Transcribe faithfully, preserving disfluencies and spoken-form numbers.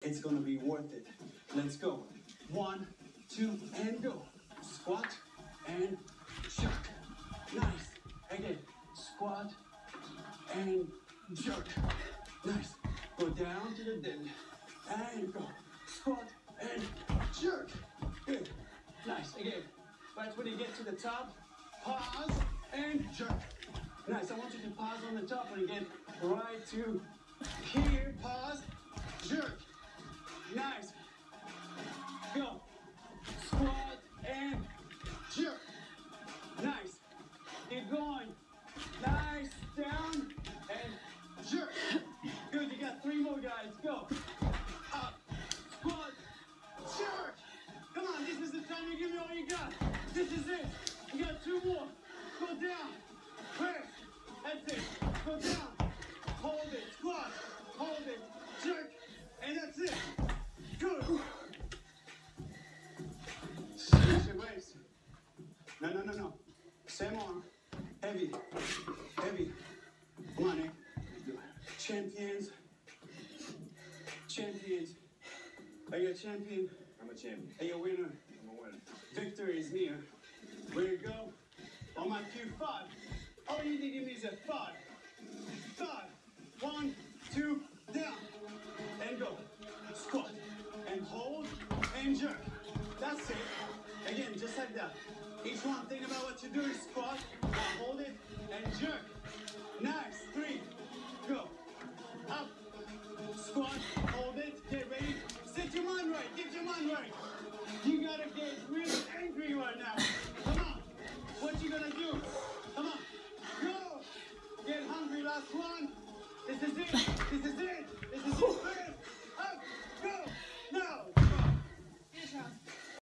It's gonna be worth it. Let's go. One, two, and go. Squat and jerk. Nice. Again. Squat and jerk. Nice. Go down to the dead. And go. Squat and jerk. Good. Nice. Again. Right when you get to the top, pause and jerk. Nice. I want you to pause on the top when you get right to here. Pause. Jerk. Nice. Go. Squat and jerk. Nice. Keep going. Nice. Down and jerk. Good. You got three more, guys. Go. Up. Squat. Jerk. Come on. This is the time you give me all you got. This is it. You got two more. Go down. Press. That's it. Go down. Hold it. Squat. Hold it. Jerk. And that's it. Good. Switch your waist. No, no, no, no. Same arm. Heavy. Heavy. Come on, Nick. Champions. Champions. Are you a champion? I'm a champion. Are you a winner? I'm a winner. Victory is near. Where you go? On my cue, five. All you need to give me is a five. Five. One, two, down. And go. Squat. And hold. And jerk. That's it. Again, just like that. Each one, think about what you're doing. Squat. Hold it. And jerk.